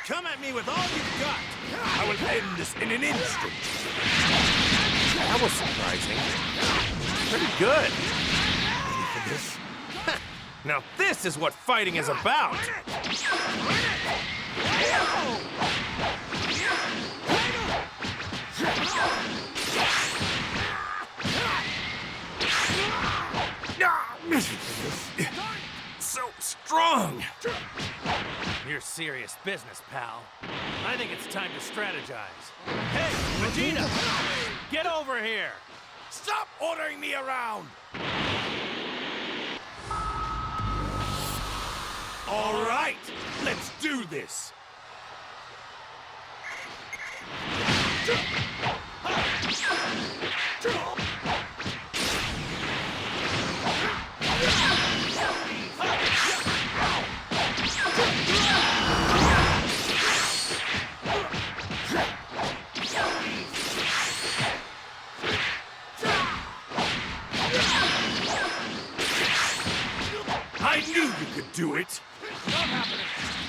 Come at me with all you've got. I will end this in an instant. That was surprising. Pretty good. Ready for this? Now this is what fighting is about. So strong. You're serious business, pal. I think it's time to strategize. Hey, Vegeta! Get over here! Stop ordering me around! All right, let's do this. I knew you could do it. Not happening!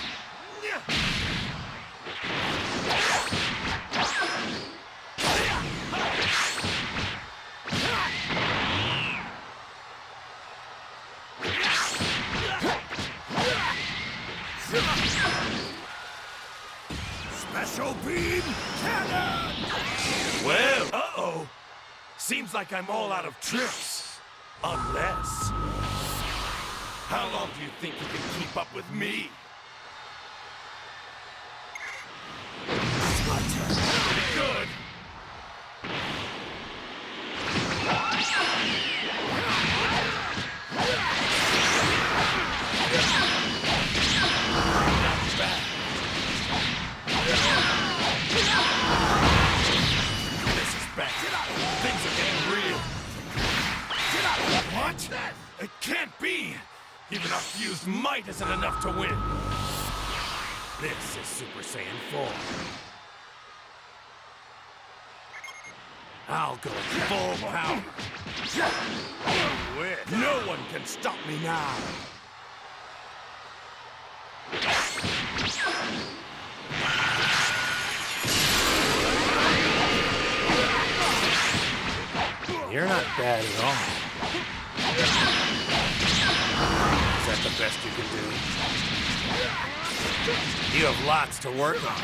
Special beam cannon! Well, uh-oh. Seems like I'm all out of tricks. Unless... How long do you think you can keep up with me? Pretty good. Not bad. This is bad. Things are getting real. What? It can't be! Even our fused might isn't enough to win. This is Super Saiyan 4. I'll go full power. No one can stop me now. You're not bad at all. Is that the best you can do? You have lots to work on.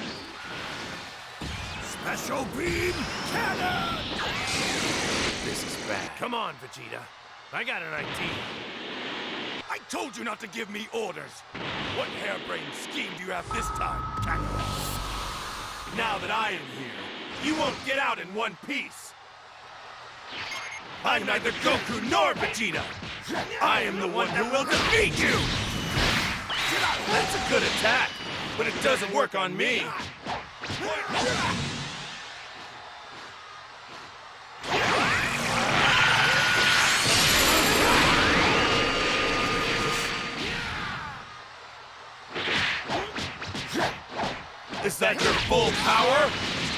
Special beam cannon! This is bad. Come on, Vegeta. I got an idea. I told you not to give me orders. What harebrained scheme do you have this time, Kakarot? Now that I am here, you won't get out in one piece. I'm neither Goku nor Vegeta. I am the one who will defeat you! That's a good attack, but it doesn't work on me. Is that your full power?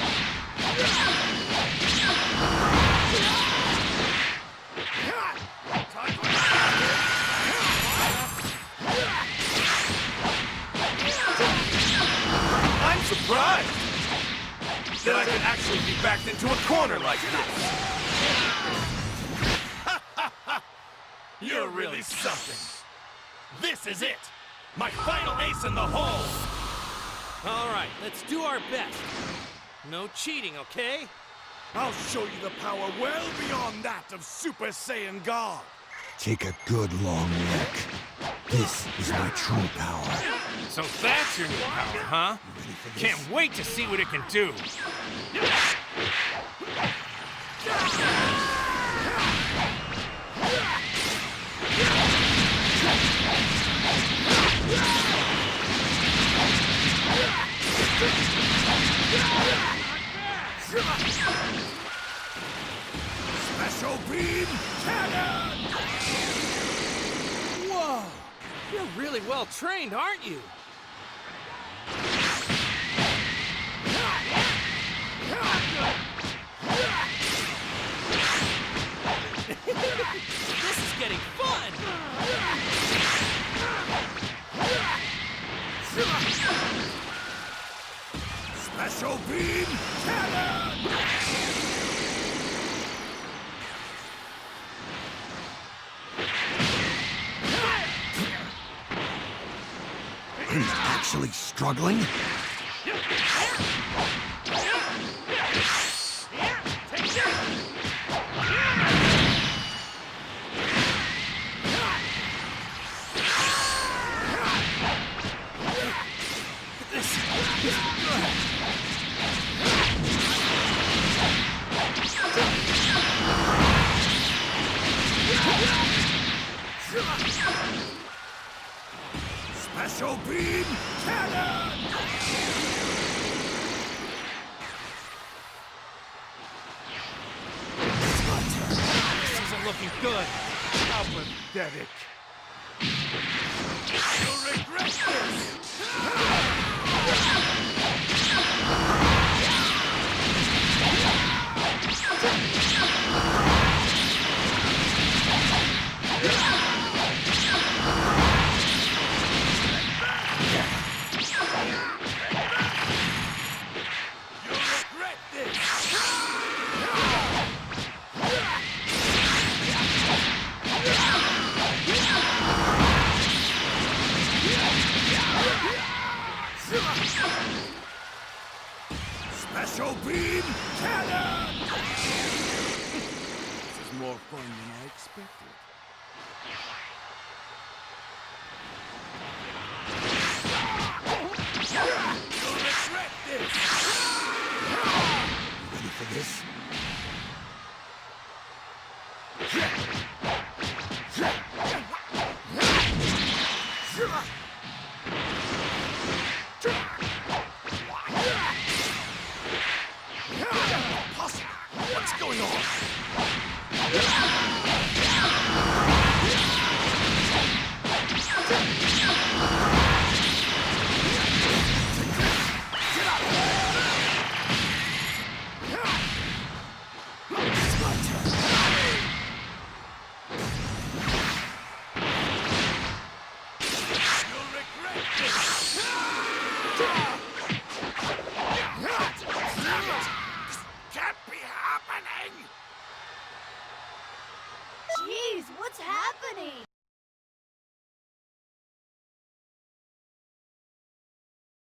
I'm surprised that I can actually be backed into a corner like this. You're really something. This is it. My final ace in the hole. All right, let's do our best. No cheating, okay? I'll show you the power well beyond that of Super Saiyan God. Take a good long look. This is my true power. So that's your new power, huh? Can't wait to see what it can do. Special beam cannon! Whoa! You're really well trained, aren't you? This is getting fun! Special beam cannon! He's actually struggling? Special beam cannon! This isn't looking good. How pathetic. You'll regret this! You'll regret this! Special beam cannon! This is more fun than I expected. You'll regret this! Ready for this? What's going on? You'll regret this! Can't be happening! Jeez, what's happening?